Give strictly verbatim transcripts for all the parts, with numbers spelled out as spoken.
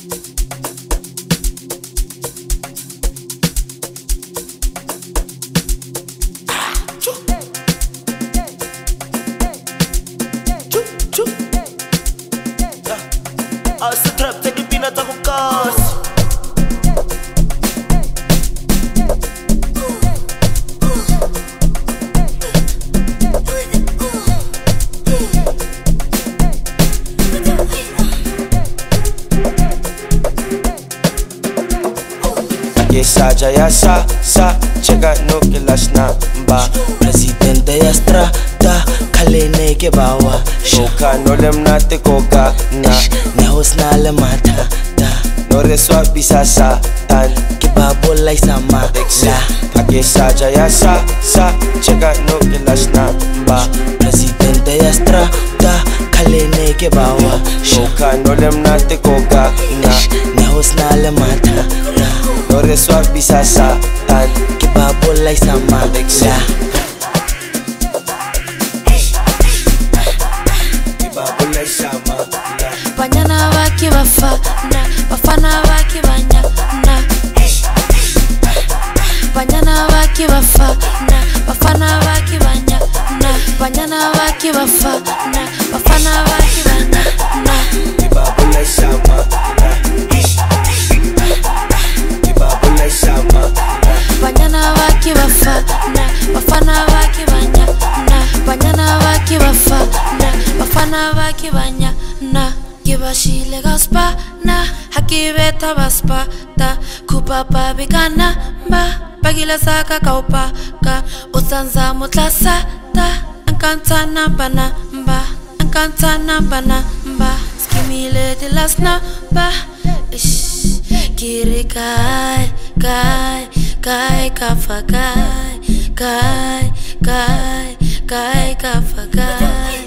Saja ya sa sa chega no kilash na mba presidente ya strata kalene ke bawa shoka no lem na te koka na ne hos na le mata da no reswa bisasa tan ke babo lai sama la ake saja ya sa sa chega no kilash na mba presidente ya strata kalene ke bawa shoka no lem na te koka na ne hos na le mata da no reswa bisasa tan ke babo lai sama la ke babo lai sama la Banyana waki Bafana Bafana waki Banyana Banyana waki Bafana Bafana waki Banyana Banyana waki Bafana Bafana waki Banyana ke babo lai sama la Banyana waki Bafana Bafana waki Banyana Banyana waki Bafana Bafana waki Banyana Kibashile gaspa na hakibeta baspa ta kupa Pabi kana ba pagila saka kaupa ka usanza mutlasa ta ankantana bana ba ankantana bana ba skimile de lasna ba ish kiri kai kai kai kafa kai kai kai kai kafa kai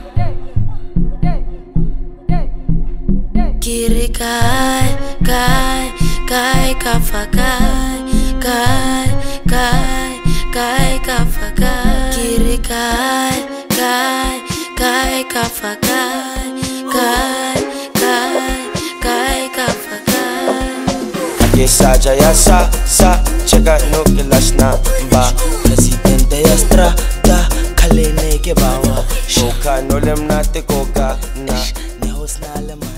kiri kai kai kai kafa kai kai kai kai kafa kai kiri kai kai kai kafa kai kai kai kai kafa kai ke saja ya sa sa chega no kilash na mba presidente ya strata kalene ke bawa shoka no lem na te koka na ne hos na lem